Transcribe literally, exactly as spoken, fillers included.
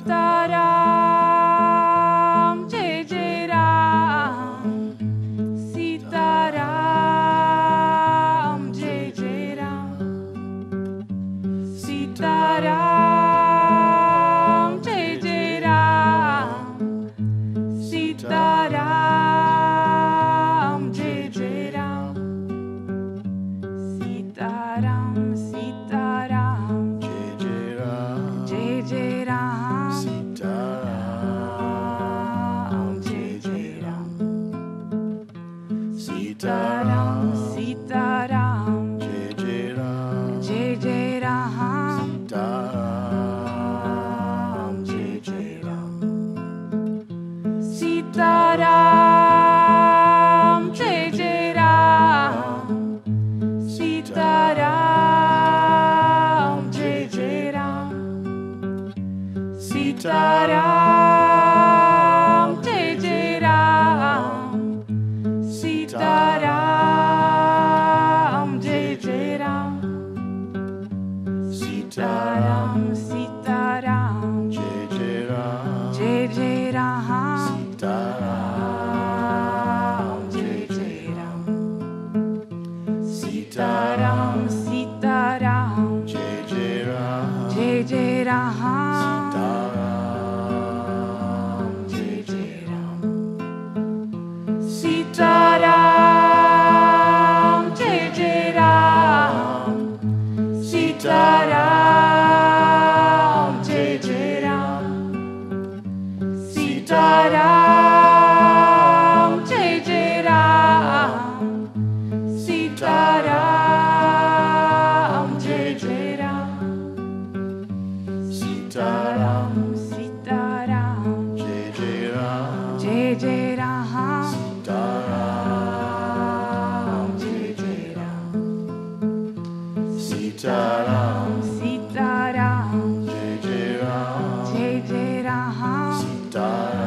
Sitaram, Jai Jai Ram. Sitaram, Jai Jai Ram. Sitaram, Jai Jai Ram. Sitaram, Jai Jai Ram. Sitaram, Sitaram, Jai Jai Ram. Jai Jai Ram. Sitaram, Jai Jai Ram. Sitaram, Sitaram, Jai Jai Ram. Jai Jai Ram. Sitaram, Jai Jai Ram. Sitaram, Jai Jai Ram. Sitaram, Jai Jai Ram. Sitaram, Jai Jai Ram. Sitaram, Jai Jai Ram. Sitaram, Sitaram, Jai Jai Ram. Jai Jai Ram. Sitaram, Jai Jai Ram. Sitaram, Sitaram, Jai Jai Ram. Jai Jai Ram. Sitaram, Jai Jai Ram. Sitaram, Jai Jai Ram. Sitaram, Jai Jai Ram. Sitaram, Jai Jai Ram. Sitaram, Sitaram, Jai Jai Ram. Jai Jai Ram. Sitaram, Jai Jai Ram. Sitaram, Sitaram, Jai Jai Ram. Jai Jai Ram. Sitaram.